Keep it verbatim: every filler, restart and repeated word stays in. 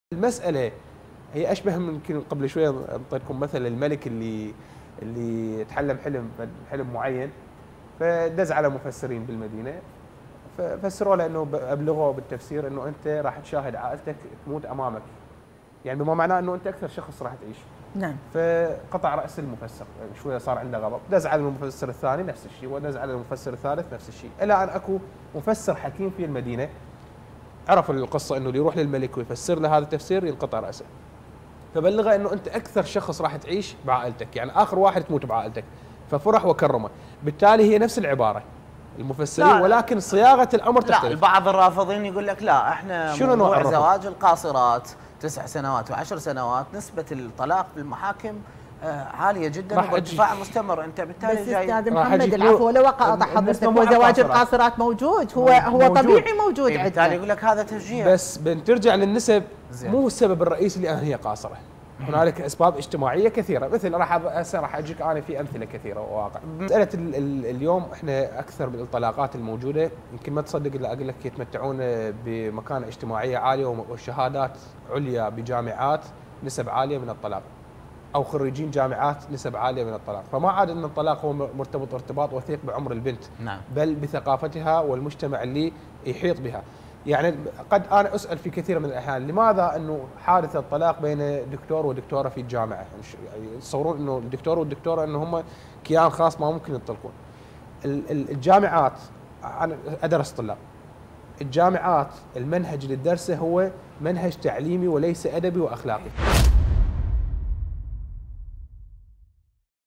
المسألة هي أشبه من يمكن قبل شوية أعطيتكم مثل الملك اللي اللي تحلم حلم حلم معين، فدز على مفسرين بالمدينة ففسروا له انه ابلغوه بالتفسير انه انت راح تشاهد عائلتك تموت امامك، يعني بما معناه انه انت اكثر شخص راح تعيش. نعم. فقطع راس المفسر، يعني شويه صار عنده غضب، دز على المفسر الثاني نفس الشيء، ودز على المفسر الثالث نفس الشيء، الى ان اكو مفسر حكيم في المدينه عرف القصه انه اللي يروح للملك ويفسر له هذا التفسير ينقطع راسه. فبلغه انه انت اكثر شخص راح تعيش بعائلتك، يعني اخر واحد تموت بعائلتك، ففرح وكرمه، بالتالي هي نفس العباره المفسرين ولكن صياغه الامر تختلف. لا، البعض الرافضين يقول لك لا احنا شنو نوع زواج القاصرات تسع سنوات وعشر سنوات نسبه الطلاق بالمحاكم عاليه جدا وارتفاع مستمر، انت بالتالي بس جاي استاذ محمد العفو لو اقاطع حضرتك، هو زواج القاصرات موجود، هو هو موجود. طبيعي موجود عندنا، بالتالي يقول لك هذا تشجيع. بس بنرجع للنسب، مو السبب الرئيسي لان هي قاصره، هنالك اسباب اجتماعيه كثيره، مثل راح هسه راح اجيك انا في امثله كثيره وواقع. مساله ال ال اليوم احنا اكثر من الطلاقات الموجوده يمكن ما تصدق الا اقول لك يتمتعون بمكانه اجتماعيه عاليه وشهادات عليا بجامعات، نسب عاليه من الطلاق، او خريجين جامعات نسب عاليه من الطلاق، فما عاد ان الطلاق هو مرتبط ارتباط وثيق بعمر البنت، نعم. بل بثقافتها والمجتمع اللي يحيط بها. يعني قد انا اسال في كثير من الاحيان لماذا انه حادث الطلاق بين دكتور ودكتوره في الجامعه، يعني يتصورون انه الدكتور والدكتوره انه هم كيان خاص ما ممكن ينطلقون. الجامعات، انا ادرس طلاب، الجامعات المنهج للدرس هو منهج تعليمي وليس ادبي واخلاقي.